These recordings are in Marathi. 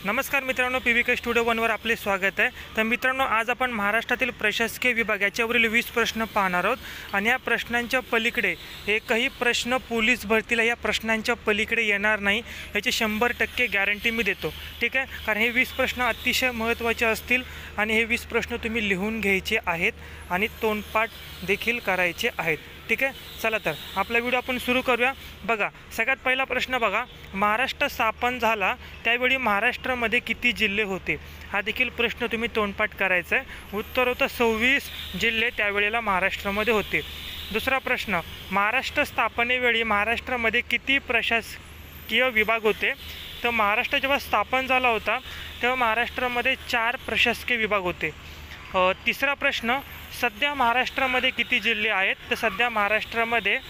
नमस्कार मित्रांनो, PVK स्टुडिओ 1वर आपले स्वागत आहे। तर मित्रांनो, आज आपण महाराष्ट्रातील प्रशासकीय विभाग याच्यावरील 20 प्रश्न पाहणार आहोत आणि या प्रश्नांच्या पलीकडे एकही प्रश्न पोलीस भरतीला या प्रश्नांच्या पलीकडे येणार नाही याची 100% गॅरंटी मी देतो। ठीक आहे, कारण हे 20 प्रश्न अतिशय महत्त्वाचे असतील आणि हे 20 प्रश्न तुम्ही लिहून घ्यायचे आहेत आणि तोंडपाठ देखील करायचे आहेत। ठीक आहे, चला तर आपला व्हिडिओ आपण सुरू करूया। बघा, सगळ्यात पहिला प्रश्न बघा, महाराष्ट्र स्थापन झाला त्यावेळी महाराष्ट्रामध्ये किती जिल्हे होते? हा देखील प्रश्न तुम्ही तोंडपाठ करायचा आहे। उत्तर होतं 26 जिल्हे त्यावेळेला महाराष्ट्रामध्ये होते। दुसरा प्रश्न, महाराष्ट्र स्थापनेवेळी महाराष्ट्रामध्ये किती प्रशासकीय विभाग होते? तर महाराष्ट्र जेव्हा स्थापन झाला होता तेव्हा महाराष्ट्रामध्ये 4 प्रशासकीय विभाग होते। तिसरा प्रश्न, सध्या महाराष्ट्रामध्ये किती जिल्हे आहेत? तर सध्या महाराष्ट्रामध्ये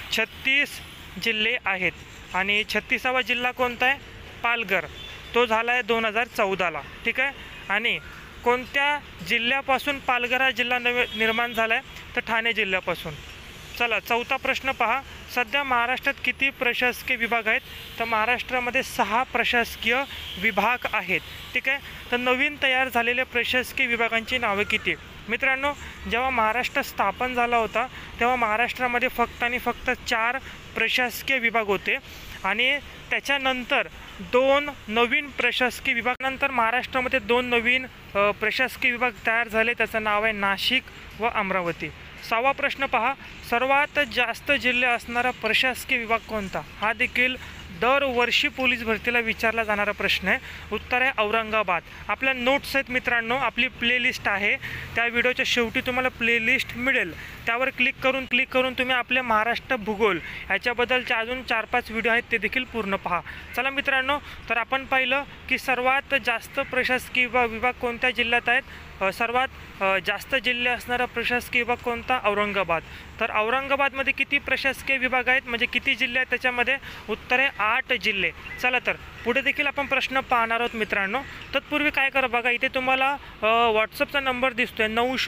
36 जिल्हे आहेत आणि 36वा जिल्हा कोणता आहे? पालघर। तो झाला आहे 2014ला। ठीक आहे, आणि कोणत्या जिल्ह्यापासून पालघर हा जिल्हा निर्माण झाला आहे? तर ठाणे जिल्ह्यापासून। चला, चौथा प्रश्न पहा, सध्या महाराष्ट्रात किती प्रशासकीय विभाग आहेत? तर महाराष्ट्रामध्ये 6 प्रशासकीय विभाग आहेत। ठीक आहे, तर नवीन तयार झालेल्या प्रशासकीय विभागांची नावे किती? मित्रांनो, जेव्हा महाराष्ट्र स्थापन झाला होता तेव्हा महाराष्ट्रामध्ये फक्त आणि फक्त 4 प्रशासकीय विभाग होते आणि त्याच्यानंतर 2 नवीन प्रशासकीय विभागानंतर महाराष्ट्रामध्ये 2 नवीन प्रशासकीय विभाग तयार झाले। त्याचं नाव आहे नाशिक व अमरावती। 6वा प्रश्न पहा, सर्वात जास्त जिल्हे असणारा प्रशासकीय विभाग कोणता? हा देखील दरवर्षी पोलीस भरतीला विचारला जाणारा प्रश्न आहे। उत्तर आहे औरंगाबाद। आपल्या नोट्स आहेत मित्रांनो, आपली प्लेलिस्ट आहे, त्या व्हिडिओच्या शेवटी तुम्हाला प्लेलिस्ट मिळेल, त्यावर क्लिक करून तुम्ही आपले महाराष्ट्र भूगोल याच्याबद्दलचे अजून 4-5 व्हिडिओ आहेत ते देखील पूर्ण पहा। चला मित्रांनो, तर आपण पाहिलं की सर्वात जास्त प्रशासकीय विभाग कोणत्या जिल्ह्यात आहेत? सर्वात जास्त जिल्हे असणारा प्रशासकीय विभाग कोणता? औरंगाबाद। तर औरंगाबादमध्ये किती प्रशासकीय विभाग आहेत, म्हणजे किती जिल्हे आहेत त्याच्यामध्ये? उत्तर आहे 8 जिल्हे। चला तर पुढे देखील आपण प्रश्न पाहणार आहोत मित्रांनो। तत्पूर्वी काय करा बघा, इथे तुम्हाला व्हॉट्सअपचा नंबर दिसतोय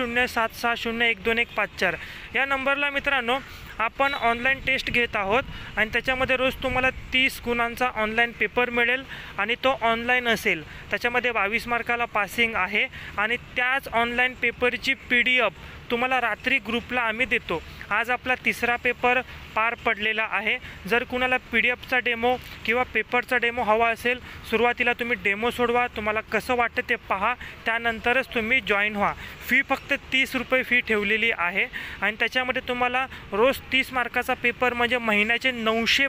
9076012154। या नंबरला मित्रांनो आपण ऑनलाईन टेस्ट घेत आहोत आणि त्याच्यामध्ये रोज तुम्हाला 30 गुणांचा ऑनलाईन पेपर मिळेल आणि तो ऑनलाईन असेल। त्याच्यामध्ये 22 मार्काला पासिंग आहे आणि त्याच ऑनलाईन पेपरची PDF तुम्हाला रात्री ग्रुपला आम्ही देतो। आज आपला 3रा पेपर पार पडलेला आहे। जर कुणाला PDFचा डेमो किंवा पेपरचा डेमो हवा असेल, सुरुवातीला तुम्ही डेमो सोडवा, तुम्हाला कसं वाटतं ते पहा, त्यानंतरच तुम्ही जॉईन व्हा। फी फक्त 30 रुपये फी ठेवलेली आहे आणि त्याच्यामध्ये तुम्हाला रोज 30 मार्काचा पेपर म्हणजे महिन्याचे 900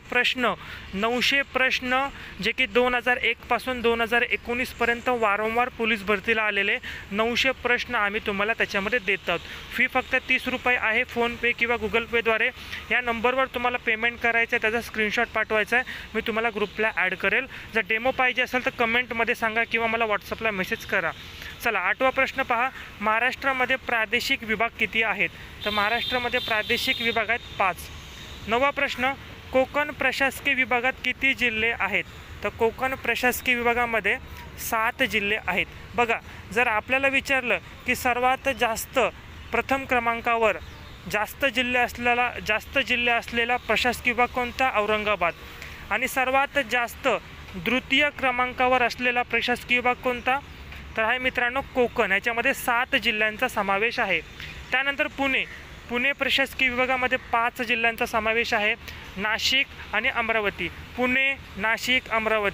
प्रश्न जे की 2001 पासून 2019 पर्यंत वारंवार पोलीस भरतीला आलेले 900 प्रश्न आम्ही तुम्हाला त्याच्यामध्ये देत आहोत। फी फक्त 30 रुपये आहे। फोनपे किंवा गुगल पेद्वारे या नंबरवर तुम्हाला पेमेंट करायचं आहे, त्याचा स्क्रीनशॉट पाठवायचा आहे, मी तुम्हाला ग्रुपला ॲड करेल। जर डेमो पाहिजे असेल तर कमेंटमध्ये सांगा किंवा मला व्हॉट्सअपला मेसेज करा। चला, 8वा प्रश्न पहा, महाराष्ट्रामध्ये प्रादेशिक विभाग किती आहेत? तर महाराष्ट्रामध्ये प्रादेशिक विभाग आहेत 5। 9वा प्रश्न, कोकण प्रशासकीय विभागात किती जिल्हे आहेत? तर कोकण प्रशासकीय विभागामध्ये 7 जिल्हे आहेत। बघा, जर आपल्याला विचारलं की सर्वात जास्त प्रथम क्रमांकावर जास्त जिल्हे असलेला प्रशासकीय विभाग कोणता? औरंगाबाद। आणि सर्वात जास्त द्वितीय क्रमांकावर असलेला प्रशासकीय विभाग कोणता? तर आहे मित्रांनो कोकण। याच्यामध्ये 7 जिल्ह्यांचा समावेश आहे। त्यानंतर पुणे प्रशासकीय विभागामध्ये 5 जिल्ह्यांचा समावेश आहे। नाशिक आणि अमरावती, पुणे नाशिक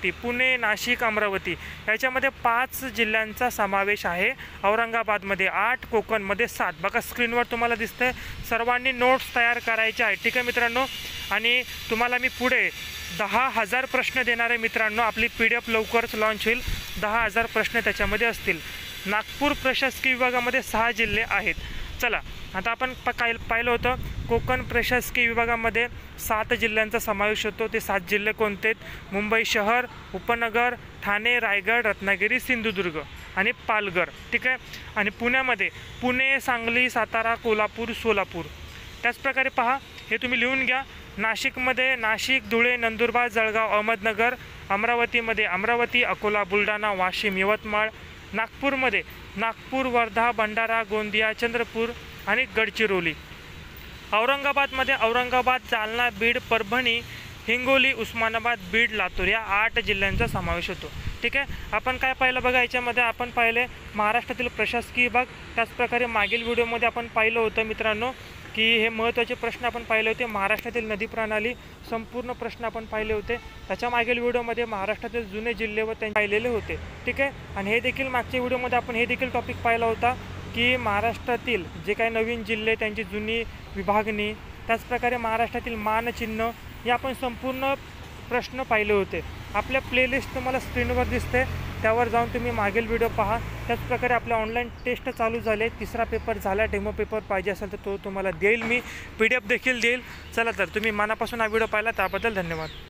अमरावती याच्यामध्ये 5 जिल्ह्यांचा समावेश आहे। औरंगाबादमध्ये 8, कोकणमध्ये 7। बघा, स्क्रीनवर तुम्हाला दिसतंय। सर्वांनी नोट्स तयार करायचे आहेत। ठीक आहे मित्रांनो, आणि तुम्हाला मी पुढे 10,000 प्रश्न देणार आहे मित्रांनो। आपली PDF लवकरच लॉन्च होईल, 10,000 प्रश्न त्याच्यामध्ये असतील। नागपूर प्रशासकीय विभागामध्ये 6 जिल्हे आहेत। चला, आता आपण पाहिलं होतं कोकण प्रशासकीय विभागामध्ये 7 जिल्ह्यांचा समावेश होतो। ते 7 जिल्हे कोणते आहेत? मुंबई शहर, उपनगर, ठाणे, रायगड, रत्नागिरी, सिंधुदुर्ग आणि पालघर। ठीक आहे, आणि पुण्यामध्ये पुणे, सांगली, सातारा, कोल्हापूर, सोलापूर। त्याचप्रकारे पहा, हे तुम्ही लिहून घ्या। नाशिकमध्ये नाशिक, धुळे, नंदुरबार, जळगाव, अहमदनगर। अमरावतीमध्ये अमरावती, अकोला, बुलढाणा, वाशिम, यवतमाळ। नागपूरमध्ये नागपूर, वर्धा, भंडारा, गोंदिया, चंद्रपूर आणि गडचिरोली। औरंगाबादमध्ये औरंगाबाद, जालना, बीड, परभणी, हिंगोली, उस्मानाबाद, बीड, लातूर या 8 जिल्ह्यांचा समावेश होतो। ठीक आहे. आपण काय पाहिलं बघा, याच्यामध्ये आपण पाहिले महाराष्ट्रातील प्रशासकीय विभाग. त्याचप्रकारे मागील व्हिडिओमध्ये आपण पाहिलं होतं मित्रांनो की हे महत्त्वाचे प्रश्न आपण पाहिले होते. महाराष्ट्रातील नदी प्रणाली संपूर्ण प्रश्न आपण पाहिले होते. त्याच्या मागील व्हिडिओमध्ये महाराष्ट्रातील जुने जिल्हे व त्यांचे पाहिलेले होते. ठीक आहे. आणि हे देखील मागच्या व्हिडिओमध्ये आपण हे देखील टॉपिक पाहिला होता की महाराष्ट्रातील जे काही नवीन जिल्हे त्यांची जुनी विभागणी, त्याचप्रकारे महाराष्ट्रातील मानचिन्ह, हे आपण संपूर्ण प्रश्न पाहिले होते. आपल्या प्लेलिस्ट तुम्हाला स्क्रीनवर दिसते, त्यावर जाऊन तुम्ही मागील व्हिडिओ पहा. त्याचप्रकारे आपल्या ऑनलाईन टेस्ट चालू झाले. तिसरा पेपर झाला. डेमो पेपर पाहिजे असेल तर तो तुम्हाला देईल मी. PDF देखील देईल. चला तर तुम्ही मनापासून हा व्हिडिओ पाहिला त्याबद्दल धन्यवाद.